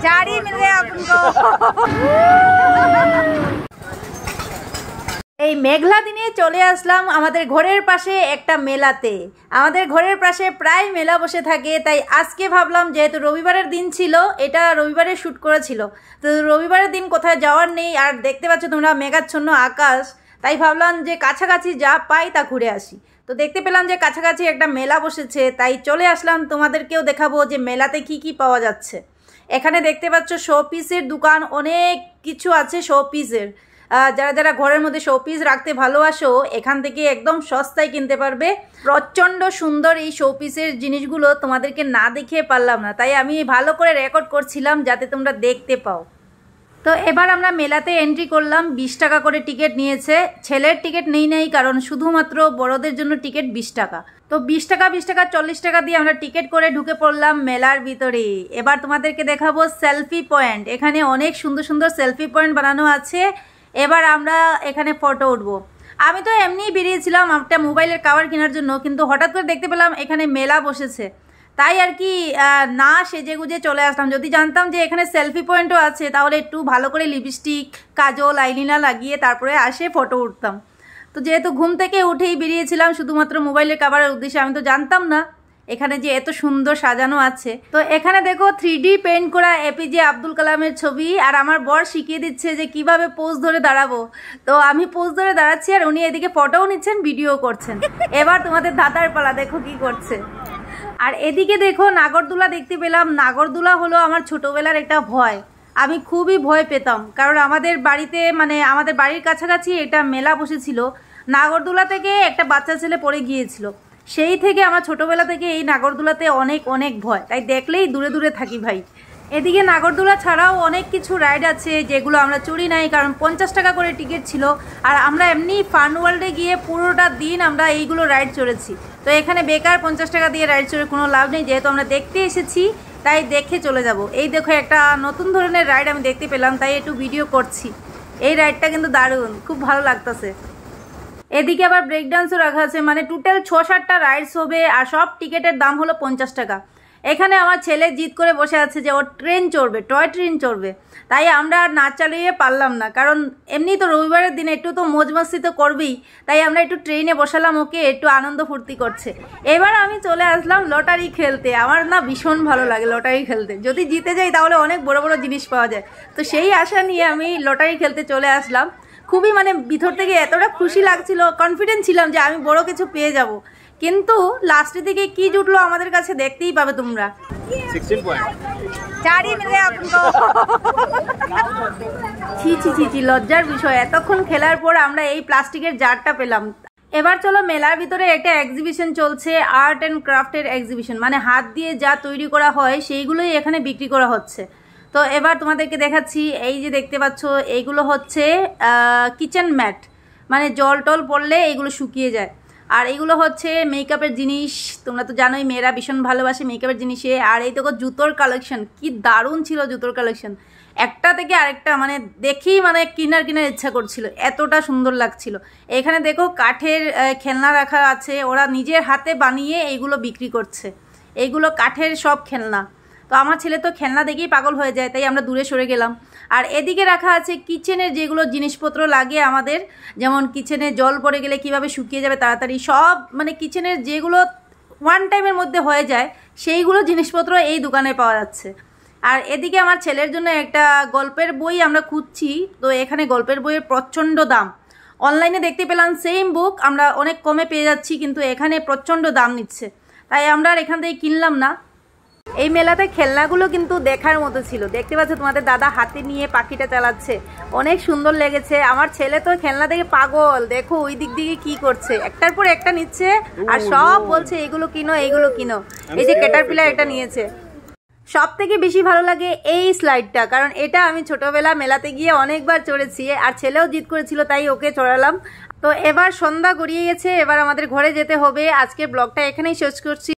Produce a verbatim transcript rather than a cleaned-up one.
झाड़ी मिल गया आपको। এই মেঘলা দিনে চলে আসলাম আমাদের ঘরের পাশে একটা মেলাতে। আমাদের ঘরের পাশে প্রায় মেলা বসে থাকে, তাই আজকে ভাবলাম যেহেতু রবিবারের দিন ছিল, এটা রবিবারে শ্যুট করেছিল, তো রবিবারের দিন কোথায় যাওয়ার নেই, আর দেখতে পাচ্ছ তোমরা মেঘাচ্ছন্ন আকাশ, তাই ভাবলাম যে কাছাকাছি যা পাই তা ঘুরে আসি। তো দেখতে পেলাম যে কাছাকাছি একটা মেলা বসেছে, তাই চলে আসলাম, তোমাদেরকেও দেখাবো যে মেলাতে কি কি পাওয়া যাচ্ছে। এখানে দেখতে পাচ্ছ শো পিসের দোকান, অনেক কিছু আছে শো পিসের। যারা যারা ঘরের মধ্যে শোপিস রাখতে ভালোবাসো এখান থেকে একদম সস্তায় কিনতে পারবে। প্রচণ্ড সুন্দর এই শোপিসের জিনিসগুলো তোমাদেরকে না দেখিয়ে পারলাম না, তাই আমি ভালো করে রেকর্ড করছিলাম যাতে তোমরা দেখতে পাও। তো এবার আমরা মেলাতে এন্ট্রি করলাম, বিশ টাকা করে টিকিট নিয়েছে। ছেলের টিকিট নেই নেই কারণ শুধুমাত্র বড়দের জন্য টিকিট বিশ টাকা। তো বিশ টাকা বিশ টাকা চল্লিশ টাকা দিয়ে আমরা টিকিট করে ঢুকে পড়লাম মেলার ভিতরে। এবার তোমাদেরকে দেখাবো সেলফি পয়েন্ট। এখানে অনেক সুন্দর সুন্দর সেলফি পয়েন্ট বানানো আছে। এবার আমরা এখানে ফটো উঠবো। আমি তো এমনিই বেরিয়েছিলাম একটা মোবাইলের কভার কেনার জন্য, কিন্তু হঠাৎ করে দেখতে পেলাম এখানে মেলা বসেছে, তাই আর কি না সেজে গুজে চলে আসলাম। যদি জানতাম যে এখানে সেলফি পয়েন্টও আছে তাহলে একটু ভালো করে লিপস্টিক, কাজল, আইলিনা লাগিয়ে তারপরে আসে ফটো উঠতাম। তো যেহেতু ঘুম থেকে উঠেই বেরিয়েছিলাম শুধুমাত্র মোবাইলের কভারের উদ্দেশ্যে, আমি তো জানতাম না এখানে যে এত সুন্দর সাজানো আছে। তো এখানে দেখো থ্রি ডি পেন্ট করা এপিজে আব্দুল কালামের ছবি, আর আমার বর শিখিয়ে দিচ্ছে যে কিভাবে পোজ ধরে দাঁড়াবো। তো আমি পোজ ধরে দাঁড়াচ্ছি আর উনি এদিকে ফটোও নিচ্ছেন, ভিডিও করছেন। এবার তোমাদের দাদার পালা, দেখো কি করছে। আর এদিকে দেখো নাগরদোলা দেখতে পেলাম। নাগরদোলা হলো আমার ছোটবেলার একটা ভয়, আমি খুবই ভয় পেতাম, কারণ আমাদের বাড়িতে মানে আমাদের বাড়ির কাছাকাছি এটা মেলা বসেছিল। নাগরদোলা থেকে একটা বাচ্চা ছেলে পড়ে গিয়েছিল, সেই থেকে আমার ছোটবেলা থেকে এই নাগরদোলাতে অনেক অনেক ভয়, তাই দেখলেই দূরে দূরে থাকি ভাই। এদিকে নাগরদোলা ছাড়াও অনেক কিছু রাইড আছে যেগুলো আমরা চড়ি নাই, কারণ পঞ্চাশ টাকা করে টিকিট ছিল। আর আমরা এমনি ফান ওয়ার্ল্ডে গিয়ে পুরোটা দিন আমরা এইগুলো রাইড চড়েছি। তো এখানে বেকার পঞ্চাশ টাকা দিয়ে রাইড চড়ে কোনো লাভ নেই, যেহেতু আমরা দেখতে এসেছি তাই দেখে চলে যাব। এই দেখো একটা নতুন ধরনের রাইড আমি দেখতে পেলাম, তাই একটু ভিডিও করছি। এই রাইডটা কিন্তু দারুণ, খুব ভালো লাগতেছে। এদিকে আবার ব্রেক ডান্সও রাখা আছে, মানে টোটাল ছ সাতটা রাইডস হবে, আর সব টিকিটের দাম হলো পঞ্চাশ টাকা। এখানে আমার ছেলে জিদ করে বসে আছে যে ও ট্রেন চড়বে, টয় ট্রেন চড়বে, তাই আমরা আর না চালিয়ে পারলাম না, কারণ এমনি তো রবিবারের দিনে একটু তো মজ মস্তি তো করবেই, তাই আমরা একটু ট্রেনে বসালাম ওকে, একটু আনন্দ ফুর্তি করছে। এবার আমি চলে আসলাম লটারি খেলতে। আমার না ভীষণ ভালো লাগে লটারি খেলতে, যদি জিতে যাই তাহলে অনেক বড় বড় জিনিস পাওয়া যায়। তো সেই আশা নিয়ে আমি লটারি খেলতে চলে আসলাম। খুবই মানে ভিতর থেকে এতটা খুশি লাগছিল, কনফিডেন্ট ছিলাম যে আমি বড় কিছু পেয়ে যাব, কিন্তু লাস্টের দিকে কি জুটলো আমাদের কাছে দেখতেই পাবে তোমরা। ছি ছি ছি ছি লজ্জার বিষয়, এতক্ষণ খেলার পর আমরা এই প্লাস্টিকের জারটা পেলাম। এবার চলো মেলার ভিতরে একটা এক্সিবিশন চলছে, আর্ট অ্যান্ড ক্রাফটের এক্সিবিশন, মানে হাত দিয়ে যা তৈরি করা হয় সেইগুলোই এখানে বিক্রি করা হচ্ছে। তো এবার তোমাদেরকে দেখাচ্ছি, এই যে দেখতে পাচ্ছ এইগুলো হচ্ছে কিচেন ম্যাট, মানে জল টল পড়লে এইগুলো শুকিয়ে যায়। আর এইগুলো হচ্ছে মেকআপের জিনিস, তোমরা তো জানোই মেয়েরা ভীষণ ভালোবাসে মেকআপের জিনিসে। আর এই দেখো জুতোর কালেকশন, কি দারুণ ছিল জুতোর কালেকশন, একটা থেকে আরেকটা মানে দেখেই মানে কিনার কিনার ইচ্ছা করছিল, এতটা সুন্দর লাগছিল। এখানে দেখো কাঠের খেলনা রাখা আছে, ওরা নিজের হাতে বানিয়ে এইগুলো বিক্রি করছে, এইগুলো কাঠের সব খেলনা। তো আমার ছেলে তো খেলনা দেখেই পাগল হয়ে যায়, তাই আমরা দূরে সরে গেলাম। আর এদিকে রাখা আছে কিচেনের যেগুলো জিনিসপত্র লাগে আমাদের, যেমন কিচেনে জল পড়ে গেলে কিভাবে শুকিয়ে যাবে তাড়াতাড়ি, সব মানে কিচেনের যেগুলো ওয়ান টাইমের মধ্যে হয়ে যায় সেইগুলো জিনিসপত্র এই দোকানে পাওয়া যাচ্ছে। আর এদিকে আমার ছেলের জন্য একটা গল্পের বই আমরা খুঁজছি, তো এখানে গল্পের বইয়ের প্রচণ্ড দাম। অনলাইনে দেখতে পেলাম সেম বুক আমরা অনেক কমে পেয়ে যাচ্ছি, কিন্তু এখানে প্রচণ্ড দাম নিচ্ছে, তাই আমরা আর এখান থেকে কিনলাম না। এই মেলাতে খেলনাগুলো কিন্তু দেখার মতো ছিল, দেখতে পাচ্ছ তোমাদের দাদা হাতে নিয়ে পাখিটা চালাচ্ছে, অনেক সুন্দর লেগেছে। আমার ছেলে তো খেলনা দেখে পাগল, দেখো ওই দিক দিকে কি করছে, একটার পর একটা নিচ্ছে আর সব বলছে এগুলো কিনো এইগুলো কিনো। এই যে ক্যাটারপিলার এটা নিয়েছে। সব থেকে বেশি ভালো লাগে এই স্লাইডটা, কারণ এটা আমি ছোটবেলা মেলাতে গিয়ে অনেকবার চড়েছি, আর ছেলেও জিদ করেছিল তাই ওকে চড়ালাম। তো এবার সন্ধ্যা গড়িয়ে গেছে, এবার আমাদের ঘরে যেতে হবে। আজকে ব্লগটা এখানেই শেষ করছি।